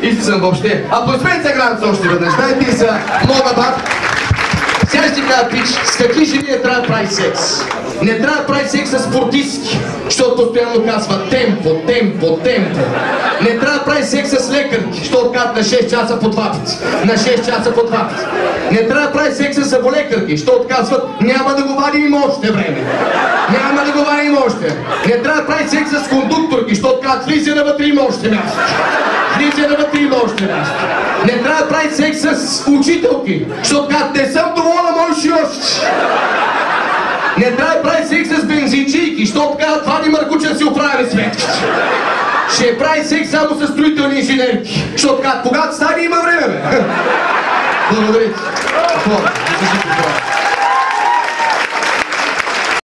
Излизам въобще. Аплодисменти за Гранц още веднъж. Дайте и за Мога Бат. Сега ще ти кажа, пич, с какви жени не трябва да прави секс? Не трябва да прави секс с спортистки, защото постоянно казва темпо, темпо, темпо. Не трябва да прави секс с лекарки, защото казват на 6 часа по 2 пъти. На 6 часа по 2 пъти. Не трябва да прави секс с зъболекарки, защото казват няма да го вадим още време. Няма да го вадим още. Не трябва да прави секс с кондукторки, защото казват влиза навътре има още място. Влиза навътре има още място. Не трябва да прави секс с учителки, защото казват не съм доволна, можеш и още. Не трябва да прави секс с бензинчийки, защото казват вади Маркуча си оправяме сметките. Ще прави секс само с строителни инженерки, защото казват когато стане има време. Благодаря ти.